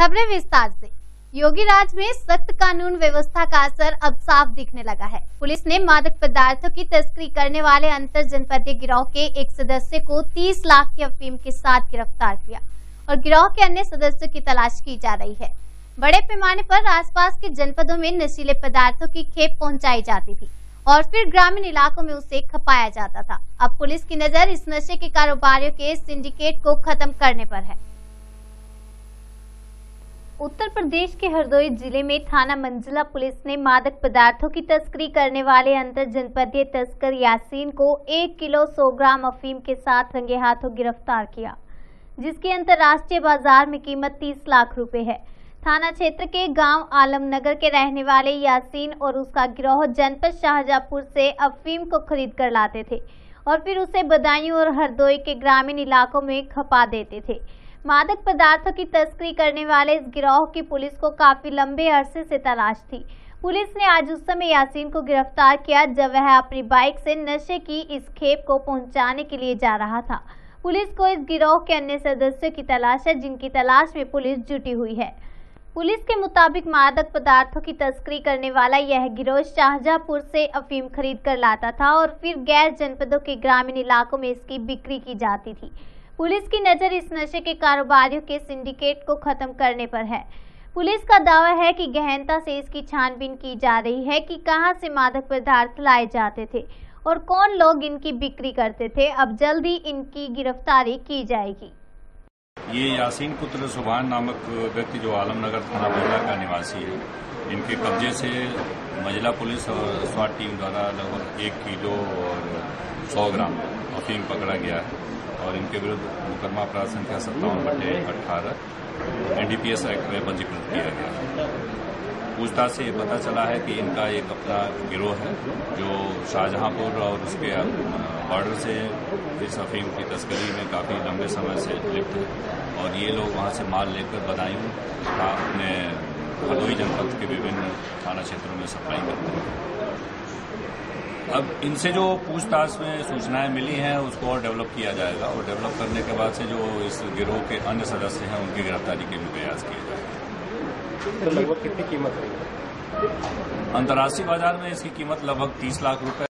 खबरें विस्तार से। योगी राज में सख्त कानून व्यवस्था का असर अब साफ दिखने लगा है। पुलिस ने मादक पदार्थों की तस्करी करने वाले अंतर जनपदीय गिरोह के एक सदस्य को 30 लाख की अफीम के साथ गिरफ्तार किया और गिरोह के अन्य सदस्यों की तलाश की जा रही है। बड़े पैमाने पर आसपास के जनपदों में नशीले पदार्थों की खेप पहुंचाई जाती थी और फिर ग्रामीण इलाकों में उसे खपाया जाता था। अब पुलिस की नजर इस नशे के कारोबारियों के सिंडिकेट को खत्म करने पर है। उत्तर प्रदेश के हरदोई जिले में थाना मंजिला पुलिस ने मादक पदार्थों की तस्करी करने वाले अंतर जनपदीय तस्कर यासीन को 1 किलो 100 ग्राम अफीम के साथ रंगे हाथों गिरफ्तार किया, जिसकी अंतर्राष्ट्रीय बाजार में कीमत 30 लाख रुपए है। थाना क्षेत्र के गांव आलमनगर के रहने वाले यासीन और उसका गिरोह जनपद शाहजहांपुर से अफीम को खरीद कर लाते थे और फिर उसे बदायूं और हरदोई के ग्रामीण इलाकों में खपा देते थे। मादक पदार्थों की तस्करी करने वाले इस गिरोह की पुलिस को काफी लंबे अरसे से तलाश थी। पुलिस ने आज उस समय यासीन को गिरफ्तार किया जब वह अपनी बाइक से नशे की इस खेप को पहुंचाने के लिए जा रहा था। पुलिस को इस गिरोह के अन्य सदस्यों की तलाश है, जिनकी तलाश में पुलिस जुटी हुई है। पुलिस के मुताबिक मादक पदार्थों की तस्करी करने वाला यह गिरोह शाहजहांपुर से अफीम खरीद कर लाता था और फिर गैर जनपदों के ग्रामीण इलाकों में इसकी बिक्री की जाती थी। पुलिस की नजर इस नशे के कारोबारियों के सिंडिकेट को खत्म करने पर है। पुलिस का दावा है कि गहनता से इसकी छानबीन की जा रही है कि कहां से मादक पदार्थ लाए जाते थे और कौन लोग इनकी बिक्री करते थे। अब जल्द ही इनकी गिरफ्तारी की जाएगी। ये यासीन पुत्र सुभान नामक व्यक्ति जो आलमनगर थाना मंजिला का निवासी है, इनके कब्जे से मंजिला पुलिस और स्वाट टीम द्वारा लगभग 1 किलो और 100 ग्राम अफीम पकड़ा गया है और इनके विरुद्ध मुकदमा अपराध संख्या 57/18 NDPS एक्ट में पंजीकृत किया गया है। पूछताछ से पता चला है कि इनका एक अपना गिरोह है जो शाहजहांपुर और उसके बॉर्डर से इस अफीम की तस्करी में काफी लंबे समय से लिप्त है और ये लोग वहां से माल लेकर बदायूं अपने हरदोई जनपद के विभिन्न थाना क्षेत्रों में सप्लाई करते हैं। अब इनसे जो पूछताछ में सूचनाएं मिली हैं उसको और डेवलप किया जाएगा और डेवलप करने के बाद से जो इस गिरोह के अन्य सदस्य हैं उनकी गिरफ्तारी के भी प्रयास किए जाएंगे। लगभग कितनी कीमत है? अंतर्राष्ट्रीय बाजार में इसकी कीमत लगभग 30 लाख रुपए